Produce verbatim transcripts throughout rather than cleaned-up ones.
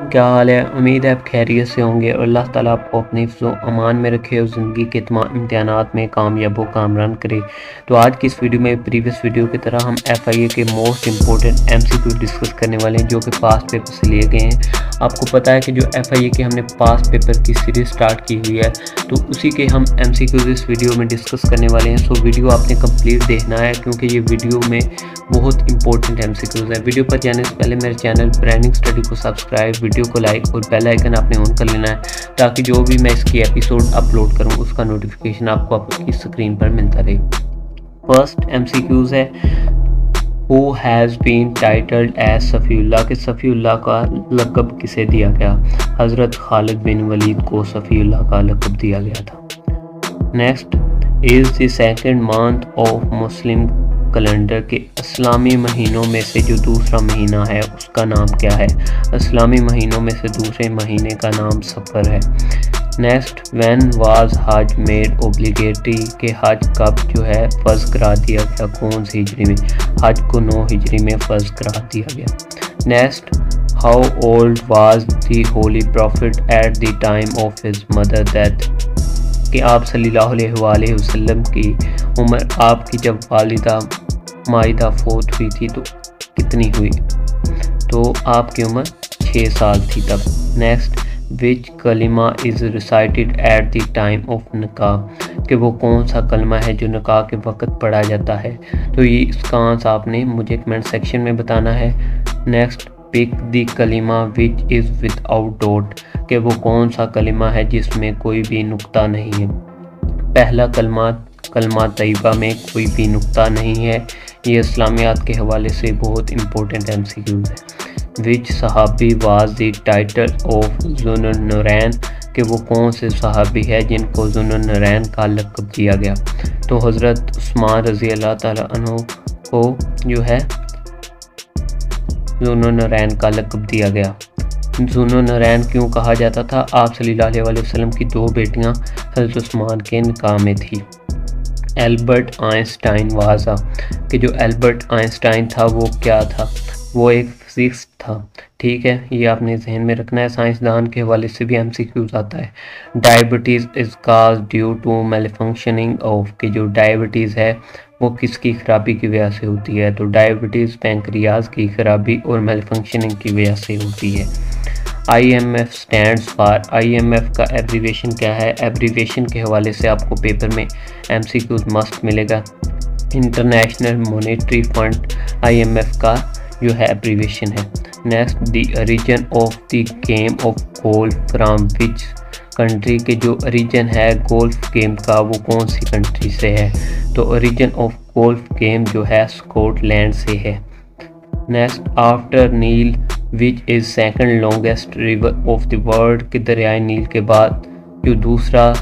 क्या हाल है। उम्मीद है आप खैरियत से होंगे और अल्लाह ताला आपको अपने हिफ्ज़ व अमान में रखे और ज़िंदगी के तमाम इम्तिहानात में कामयाब व कामरान करे। तो आज की इस वीडियो में प्रीवियस वीडियो की तरह हम एफ आई ए के most important M C Q discuss करने वाले हैं जो कि पास्ट पेपर से लिए गए हैं। आपको पता है कि जो एफ आई ए के हमने पास्ट पेपर की सीरीज़ स्टार्ट की हुई है, तो उसी के हम एम सी क्यूज़ इस वीडियो में डिस्कस करने वाले हैं। सो वीडियो आपने कंप्लीट देखना है क्योंकि ये वीडियो में बहुत इंपॉर्टेंट एम सी क्यूज़ है। वीडियो पर जाने से पहले मेरे चैनल ब्रांडिंग स्टडी को सब्सक्राइब, वीडियो को लाइक और बेल आइकन आपने ऑन कर लेना है ताकि जो भी मैं इसकी एपिसोड अपलोड करूं उसका नोटिफिकेशन आपको आपकी स्क्रीन पर मिलता रहे। फर्स्ट एम सी क्यूज़ है, Who has been titled as सफ़ीउल्लाह के सफ़ीउल्लाह का लक़ब किसे दिया गया? हज़रत खालिद बिन वलीद को सफ़ीउल्लाह का लक़ब दिया गया था। Next, is the second month of Muslim calendar के इस्लामी महीनों में से जो दूसरा महीना है उसका नाम क्या है? इस्लामी महीनों में से दूसरे महीने का नाम सफ़र है। Next, when was Hajj made obligatory के हज कब जो है फ़र्ज करा दिया गया? कौन सी हिजरी में? हज को नौ हिजरी में फ़र्ज करा दिया गया। Next, how old was the holy prophet at the time of his mother death कि आप सल्लल्लाहु अलैहि वसल्लम की उम्र आपकी जब वालिदा माइदा फोत हुई थी तो कितनी हुई? तो आपकी उम्र छः साल थी तब। Next, which kalima is recited at the time of nikah कि वो कौन सा कलमा है जो निकाह के वक़्त पढ़ा जाता है? तो ये इसका आंसर आपने मुझे कमेंट सेक्शन में बताना है। Next, pick the kalima which is without dot कि वो कौन सा कलिमा है जिसमें कोई भी नुक्ता नहीं है? पहला कलमा कलमा तैयबा में कोई भी नुक्ता नहीं है। ये इस्लामियात के हवाले से बहुत इंपॉर्टेंट एम सी क्यूज़ है। Which sahabi was the title of Zunnurain कि वो कौन से सहाबी है जिनको ज़ुन्नुरैन का लक़ब दिया गया? तो हज़रत उस्मान रज़ी अल्लाह ताला अन्हु को जो है ज़ुन्नुरैन का लक़ब दिया गया। ज़ुन्नुरैन क्यों कहा जाता था? आप सल्लल्लाहु अलैहि वसल्लम की दो बेटियां हज़रत उस्मान के निकाह में थी। एल्बर्ट आइंस्टाइन वाजा कि जो एल्बर्ट आइंस्टाइन था वो क्या था? वो एक फिजिक्स था। ठीक है, ये आपने जहन में रखना है। साइंसदान के हवाले से भी एम सी क्यूज़ आता है। Diabetes is cause due to malfunctioning of कि जो डायबिटीज़ है वो किसकी खराबी की वजह से होती है? तो डायबिटीज़ पैंक्रियाज की खराबी और मेलफंक्शनिंग की वजह से होती है। I M F stands for, I M F का एब्रीवेशन क्या है? एब्रीवेशन के हवाले से आपको पेपर में एम सी क्यूज़ मस्ट मिलेगा। International monetary fund I M F का जो है एब्रीवेशन है। Next, the origin of the game of golf from which country के जो ओरिजिन है गोल्फ गेम का वो कौन सी कंट्री से है? तो ओरिजिन ऑफ गोल्फ गेम जो है स्कॉटलैंड से है। Next, after Nile which is second longest river of the world कि दरियाए नील के बाद जो दूसरा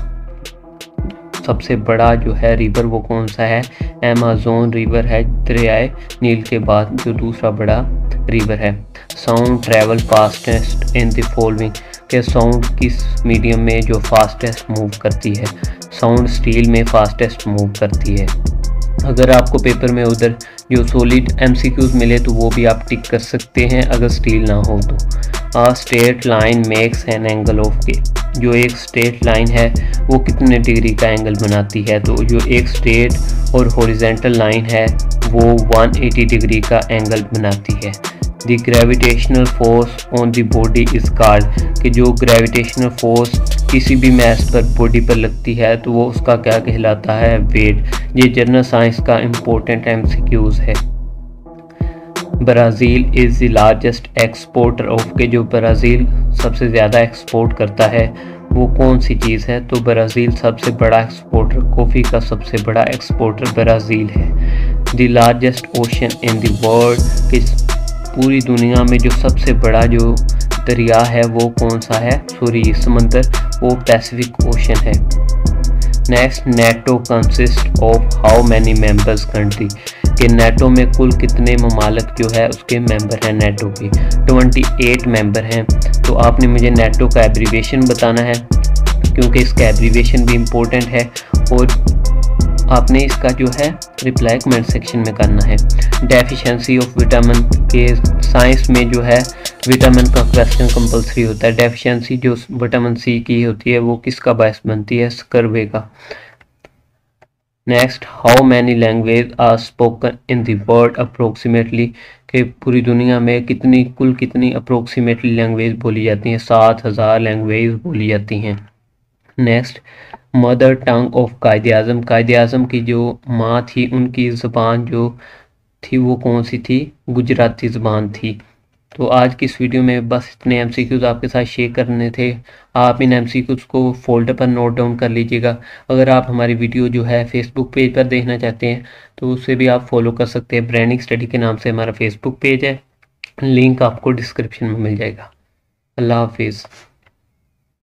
सबसे बड़ा जो है रिवर वो कौन सा है? अमेज़न रिवर है दरियाए नील के बाद जो दूसरा बड़ा रिवर है। Sound travel fastest in the following के साउंड किस मीडियम में जो फास्टेस्ट मूव करती है? साउंड स्टील में फास्टेस्ट मूव करती है। अगर आपको पेपर में उधर जो सॉलिड एम सी क्यूज़ मिले तो वो भी आप टिक कर सकते हैं अगर स्टील ना हो तो। A straight line makes an angle of के जो एक स्ट्रेट लाइन है वो कितने डिग्री का एंगल बनाती है? तो जो एक स्ट्रेट और हॉरिजॉन्टल लाइन है वो एक सौ अस्सी डिग्री का एंगल बनाती है। The gravitational force on the body is called कि जो ग्रेविटेशनल फोर्स किसी भी मैस पर बॉडी पर लगती है तो वो उसका क्या कहलाता है? वेट। ये जनरल साइंस का इम्पोर्टेंट एम सी क्यूज़ है। Brazil is the largest exporter of के जो ब्राज़ील सबसे ज़्यादा एक्सपोर्ट करता है वो कौन सी चीज़ है? तो ब्राज़ील सबसे बड़ा एक्सपोर्टर, कॉफ़ी का सबसे बड़ा एक्सपोर्टर ब्राज़ील है। The largest ocean in the world कि पूरी दुनिया में जो सबसे बड़ा जो दरिया है वो कौन सा है? सॉरी समंदर, वो पैसिफिक ओशन है। Next, NATO consist of how many members country कि नेटो में कुल कितने ममालिक जो है उसके मेंबर हैं? नेटो के अट्ठाईस मेंबर हैं। तो आपने मुझे नेटो का एब्रीवेशन बताना है क्योंकि इसका एब्रीवेशन भी इम्पोर्टेंट है और आपने इसका जो है रिप्लाई कमेंट सेक्शन में करना है। डेफिशिएंसी ऑफ विटामिन के साइंस में जो है विटामिन का क्वेश्चन कंपलसरी होता है। डेफिशिएंसी जो विटामिन सी की होती है वो किसका बायस बनती है? स्कर्वे का। Next, how many language are spoken in the world approximately, कि पूरी दुनिया में कितनी कुल कितनी अप्रोक्सीमेटली लैंग्वेज बोली जाती हैं? सात हज़ार लैंग्वेज बोली जाती हैं। नेक्स्ट, मदर टंग ऑफ कायदे आज़म, कायदे आज़म की जो माँ थी उनकी ज़बान जो थी वो कौन सी थी? गुजराती ज़बान थी। तो आज की इस वीडियो में बस इतने एमसीक्यूज़ आपके साथ शेयर करने थे। आप इन एमसीक्यूज़ को फोल्डर पर नोट डाउन कर लीजिएगा। अगर आप हमारी वीडियो जो है फेसबुक पेज पर देखना चाहते हैं तो उसे भी आप फॉलो कर सकते हैं। ब्रांडिंग स्टडी के नाम से हमारा फेसबुक पेज है, लिंक आपको डिस्क्रिप्शन में मिल जाएगा। अल्लाह हाफिज़।